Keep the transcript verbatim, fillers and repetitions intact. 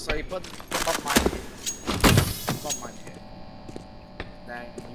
So you put the pump mine. Pump mine here. Then